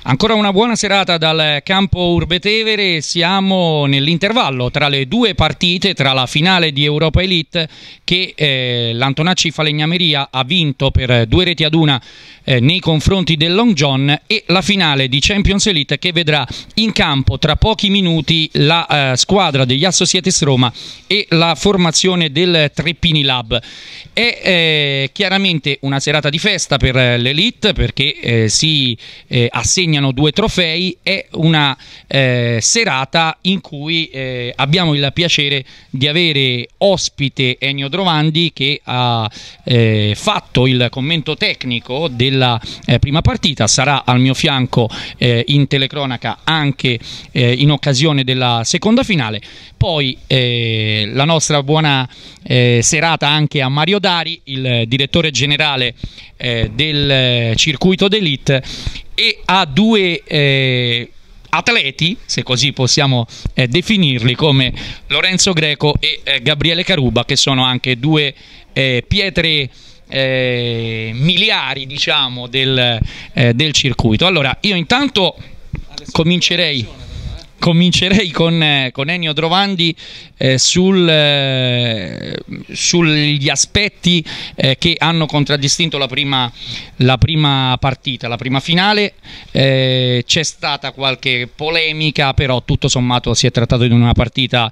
Ancora una buona serata dal campo Urbetevere, siamo nell'intervallo tra le due partite, tra la finale di Europa Elite che l'Antonacci Falegnameria ha vinto per 2-1 nei confronti del Long John, e la finale di Champions Elite che vedrà in campo tra pochi minuti la squadra degli Associetes Roma e la formazione del Treppini Lab. È chiaramente una serata di festa per l'Elite perché si assegnano 2 trofei. È una serata in cui abbiamo il piacere di avere ospite Ennio Drovandi, che ha fatto il commento tecnico della prima partita, sarà al mio fianco in telecronaca anche in occasione della seconda finale. Poi la nostra buona serata anche a Mario Dari, il direttore generale del circuito d'Elite, e a 2 atleti, se così possiamo definirli, come Lorenzo Greco e Gabriele Caruba, che sono anche 2 pietre miliari, diciamo, del circuito. Allora, io intanto comincerei con Ennio Drovandi sugli aspetti che hanno contraddistinto la prima partita, la prima finale. C'è stata qualche polemica, però tutto sommato si è trattato di una partita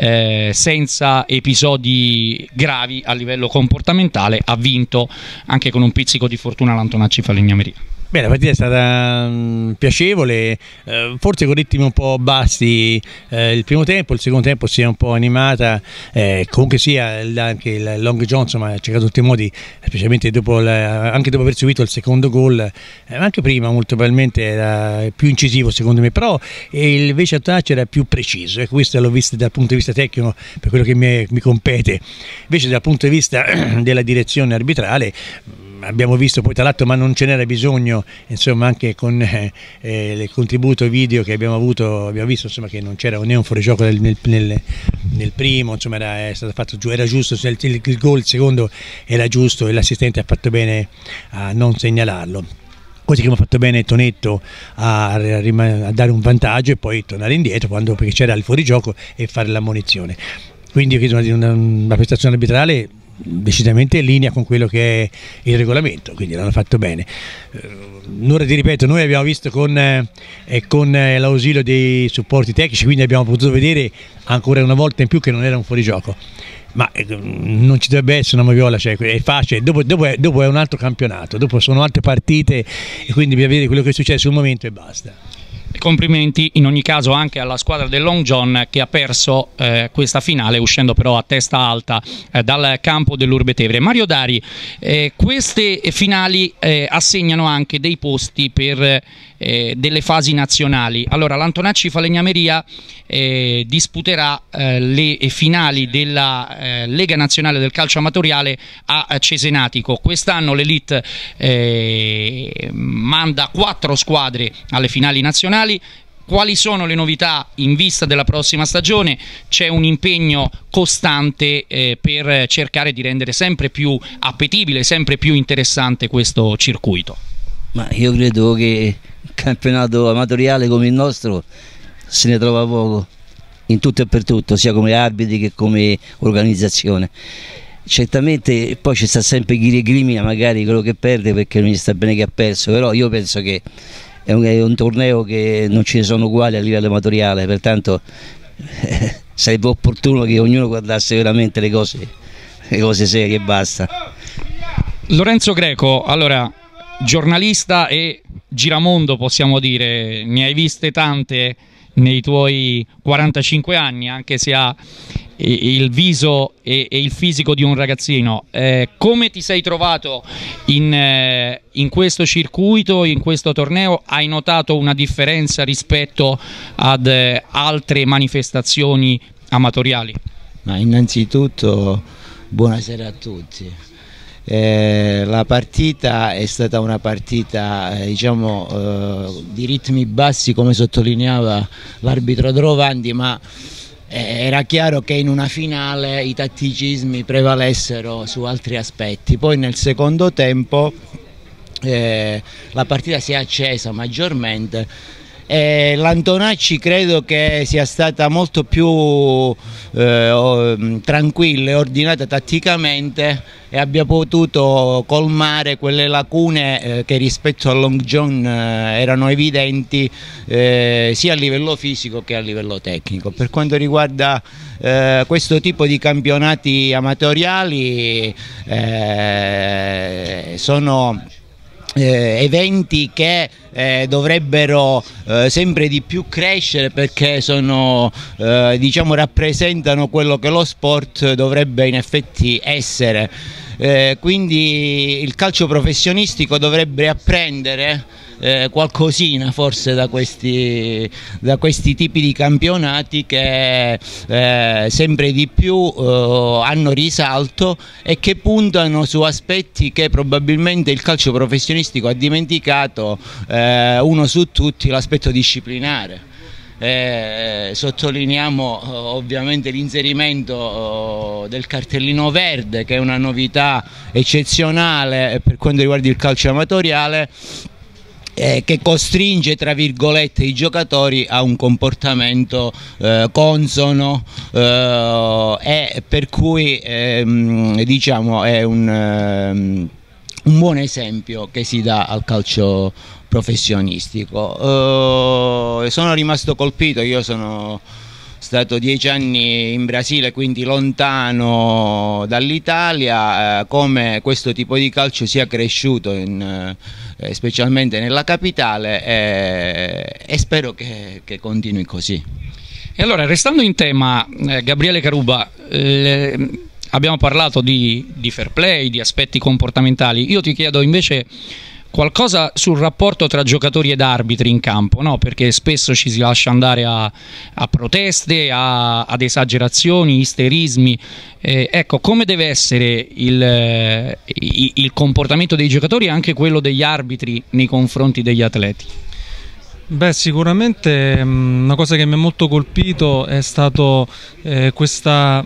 senza episodi gravi a livello comportamentale. Ha vinto anche con un pizzico di fortuna l'Antonacci Falegnameria. Beh, la partita è stata piacevole, forse con ritmi un po' bassi il primo tempo, il secondo tempo si è un po' animata, comunque sia anche il Long John ha cercato tutti i modi, specialmente anche dopo aver subito il secondo gol, ma anche prima molto probabilmente era più incisivo secondo me, però invece Antonacci era più preciso, questo l'ho visto dal punto di vista tecnico per quello che mi compete. Invece dal punto di vista della direzione arbitrale abbiamo visto poi tra l'altro, ma non ce n'era bisogno, insomma, anche con il contributo video che abbiamo avuto, abbiamo visto insomma che non c'era né un fuorigioco nel primo, insomma era stato fatto giù, era giusto, il gol, il secondo era giusto e l'assistente ha fatto bene a non segnalarlo. Così che mi ha fatto bene Tonetto a dare un vantaggio e poi tornare indietro perché c'era il fuorigioco e fare l'ammonizione. Quindi io credo di una prestazione arbitrale decisamente in linea con quello che è il regolamento, quindi l'hanno fatto bene. Ora ti ripeto, noi abbiamo visto con l'ausilio dei supporti tecnici, quindi abbiamo potuto vedere ancora una volta in più che non era un fuorigioco, ma non ci dovrebbe essere una moviola, cioè è facile, dopo è un altro campionato, dopo sono altre partite e quindi bisogna vedere quello che è successo un momento e basta. Complimenti in ogni caso anche alla squadra del Long John, che ha perso questa finale uscendo però a testa alta dal campo dell'Urbetevere. Mario Dari, queste finali assegnano anche dei posti per delle fasi nazionali. Allora l'Antonacci Falegnameria disputerà le finali della Lega Nazionale del Calcio Amatoriale a Cesenatico. Quest'anno l'Elite manda 4 squadre alle finali nazionali. Quali sono le novità in vista della prossima stagione? C'è un impegno costante per cercare di rendere sempre più appetibile, sempre più interessante questo circuito. Ma io credo che un campionato amatoriale come il nostro se ne trova poco, in tutto e per tutto, sia come arbitri che come organizzazione. Certamente poi ci sta sempre chi recrimina magari quello che perde perché non gli sta bene che ha perso, però io penso che è un torneo che non ce ne sono uguali a livello amatoriale, pertanto sarebbe opportuno che ognuno guardasse veramente le cose serie e basta. Lorenzo Greco, allora, giornalista e giramondo possiamo dire, ne hai viste tante nei tuoi 45 anni, anche se ha il viso e il fisico di un ragazzino. Come ti sei trovato in questo circuito, in questo torneo? Hai notato una differenza rispetto ad altre manifestazioni amatoriali? Ma innanzitutto buonasera a tutti. La partita è stata una partita diciamo di ritmi bassi, come sottolineava l'arbitro Drovandi, ma era chiaro che in una finale i tatticismi prevalessero su altri aspetti. Poi nel secondo tempo la partita si è accesa maggiormente. L'Antonacci credo che sia stata molto più tranquilla e ordinata tatticamente e abbia potuto colmare quelle lacune che rispetto al Long John erano evidenti sia a livello fisico che a livello tecnico. Per quanto riguarda questo tipo di campionati amatoriali, sono eventi che dovrebbero sempre di più crescere, perché sono, diciamo, rappresentano quello che lo sport dovrebbe in effetti essere. Quindi il calcio professionistico dovrebbe apprendere qualcosina forse da questi tipi di campionati che sempre di più hanno risalto e che puntano su aspetti che probabilmente il calcio professionistico ha dimenticato, uno su tutti l'aspetto disciplinare. Sottolineiamo ovviamente l'inserimento del cartellino verde, che è una novità eccezionale per quanto riguarda il calcio amatoriale, che costringe tra virgolette i giocatori a un comportamento consono, e per cui diciamo è un buon esempio che si dà al calcio professionistico. Sono rimasto colpito, io sono stato 10 anni in Brasile, quindi lontano dall'Italia, come questo tipo di calcio sia cresciuto specialmente nella capitale, e spero che continui così. E allora, restando in tema, Gabriele Caruba, abbiamo parlato di fair play, di aspetti comportamentali. Io ti chiedo invece qualcosa sul rapporto tra giocatori ed arbitri in campo, no? Perché spesso ci si lascia andare a proteste, ad esagerazioni, isterismi. Ecco, come deve essere il comportamento dei giocatori e anche quello degli arbitri nei confronti degli atleti? Beh, sicuramente una cosa che mi ha molto colpito è stato questa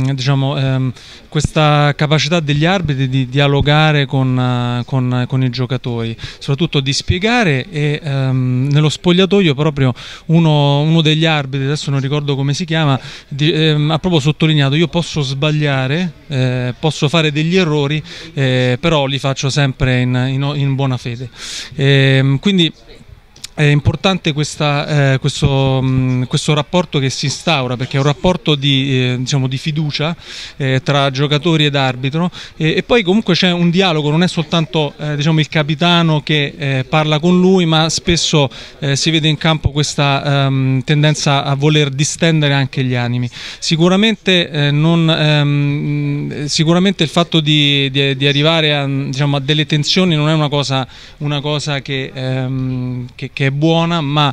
capacità degli arbitri di dialogare con i giocatori, soprattutto di spiegare, e nello spogliatoio proprio uno degli arbitri, adesso non ricordo come si chiama, ha proprio sottolineato: io posso sbagliare, posso fare degli errori, però li faccio sempre in buona fede. Quindi è importante questo rapporto che si instaura, perché è un rapporto di fiducia tra giocatori ed arbitro, e poi comunque c'è un dialogo, non è soltanto il capitano che parla con lui, ma spesso si vede in campo questa tendenza a voler distendere anche gli animi. Sicuramente il fatto di arrivare a delle tensioni non è una cosa che è buona, ma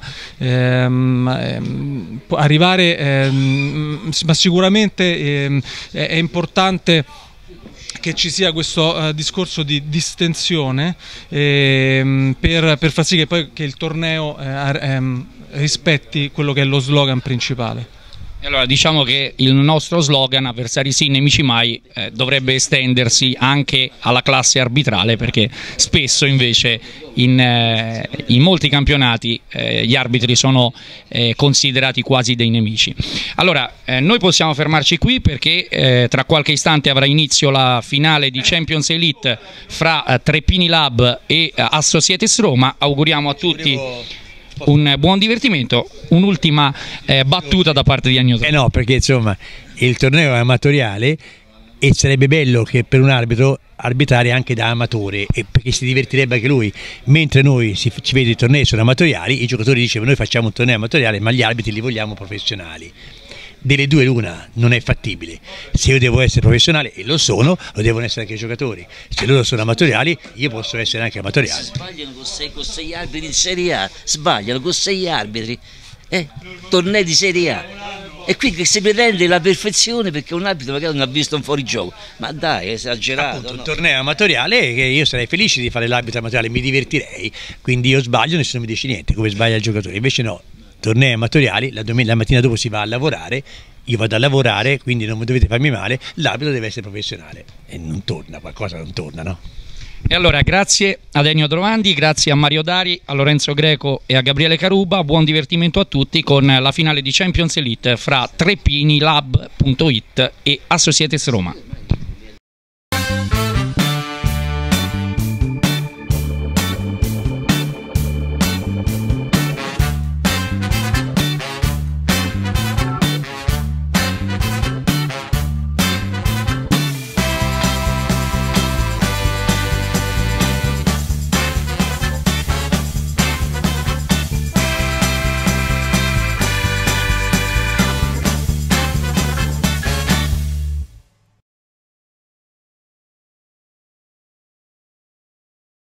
arrivare, ma sicuramente è importante che ci sia questo discorso di distensione, per far sì che il torneo rispetti quello che è lo slogan principale. Allora, diciamo che il nostro slogan, avversari sì, nemici mai, dovrebbe estendersi anche alla classe arbitrale, perché spesso invece in molti campionati gli arbitri sono considerati quasi dei nemici. Allora, noi possiamo fermarci qui, perché tra qualche istante avrà inizio la finale di Champions Elite fra Treppini Lab e Associetes Roma. Auguriamo a tutti un buon divertimento. Un'ultima battuta da parte di Agnoto. No, perché insomma il torneo è amatoriale e sarebbe bello che per un arbitro arbitrare anche da amatore, perché si divertirebbe anche lui. Mentre noi ci vede i tornei sono amatoriali, i giocatori dicevano noi facciamo un torneo amatoriale ma gli arbitri li vogliamo professionali. Delle due l'una non è fattibile. Se io devo essere professionale, e lo sono, lo devono essere anche i giocatori. Se loro sono amatoriali, io posso essere anche amatoriale. Sbagliano con sei arbitri in Serie A, sbagliano con 6 arbitri, tornei di Serie A. E qui che si pretende la perfezione perché un arbitro magari non ha visto un fuorigioco. Ma dai, è esagerato. Appunto, un torneo amatoriale, che io sarei felice di fare l'arbitro amatoriale, mi divertirei, quindi io sbaglio e nessuno mi dice niente, come sbaglia il giocatore. Invece no, tornei amatoriali, la mattina dopo si va a lavorare, io vado a lavorare, quindi non dovete farmi male, l'arbitro deve essere professionale e non torna, qualcosa non torna, no? E allora grazie ad Ennio Trovandi, grazie a Mario Dari, a Lorenzo Greco e a Gabriele Caruba, buon divertimento a tutti con la finale di Champions Elite fra Treppini, Lab.it e Associetes Roma.